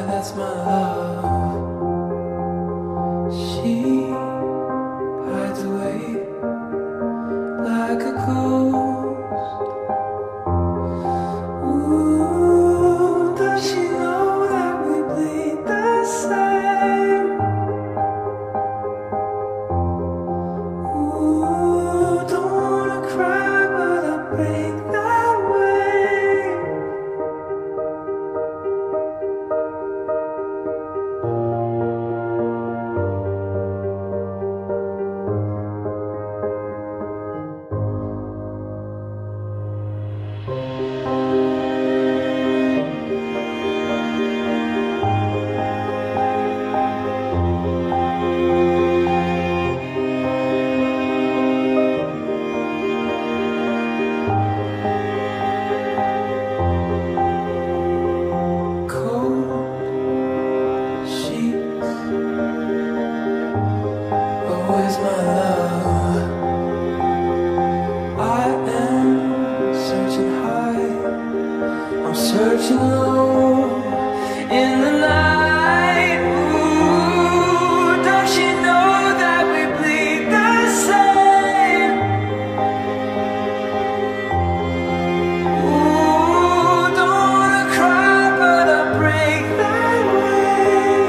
Yeah, that's my love. She hides away like a ghost. Ooh, does she know that we bleed the same? Ooh, don't wanna cry, but I break that way. Where's my love? I am searching high, I'm searching low in the night. Ooh, does she know that we bleed the same? Ooh, don't wanna cry, but I break that way.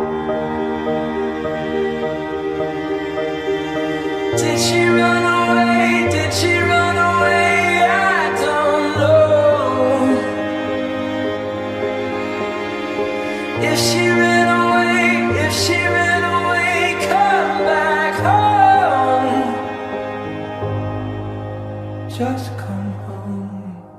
Did she run away? Did she run away? I don't know. If she ran away, if she ran away, come back home. Just come home.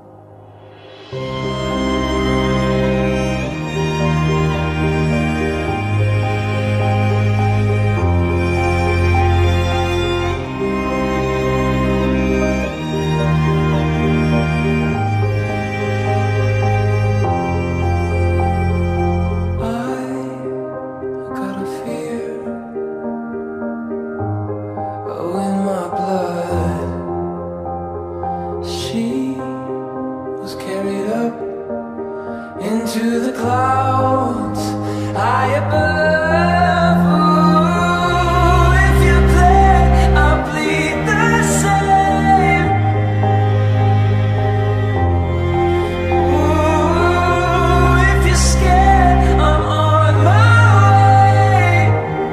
In my blood, she was carried up into the clouds high above. Ooh, if you bled, I'll bleed the same. Ooh, if you're scared, I'm on my way.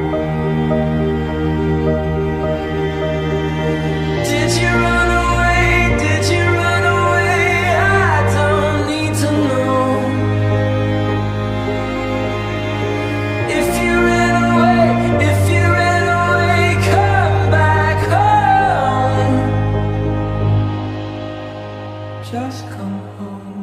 Did you run away? Did you run away? I don't need to know. If you ran away, if you ran away, come back home. Just come home.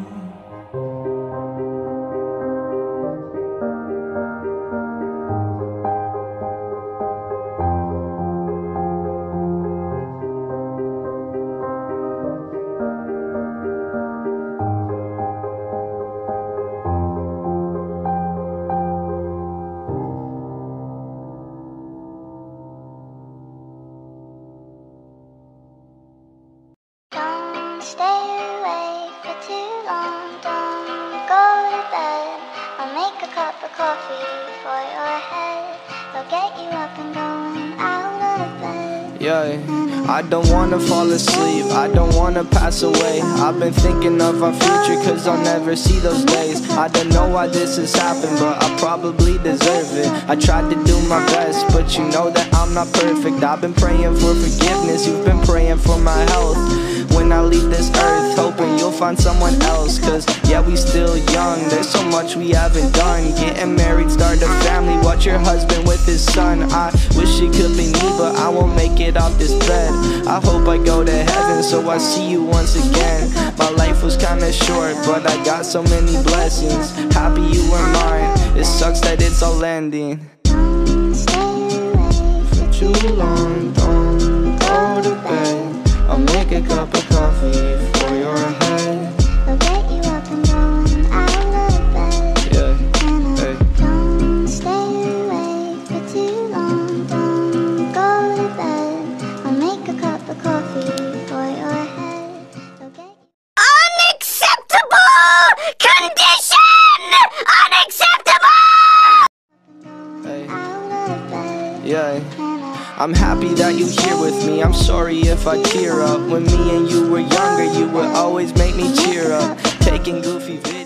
Don't stay awake for too long, don't go to bed. I'll make a cup of coffee for your head. I'll get you up and going out of bed. Yeah, I don't wanna fall asleep, I don't wanna pass away. I've been thinking of our future, cause I'll never see those days. I don't know why this has happened, but I probably deserve it. I tried to do my best, but you know that I'm not perfect. I've been praying for forgiveness, you've been praying for my health. When I leave this earth, hoping you'll find someone else. Cause yeah, we still young, there's so much we haven't done. Getting married, start a family, watch your husband with his son. I wish it could be me, but I won't make it off this bed. I hope I go to heaven, so I see you once again. My life was kinda short, but I got so many blessings. Happy you were mine, it sucks that it's all ending. For too long, don't go to bed. I'll make a cup of coffee for your head. I'll get you up and going out of bed. Yeah, hey. Don't stay awake for too long, don't go to bed. I'll make a cup of coffee for your head. I'll get you. Unacceptable condition! Unacceptable! Yeah. I'm happy that you here with me. I'm sorry if I tear up. When me and you were younger, you would always make me cheer up. Taking goofy videos.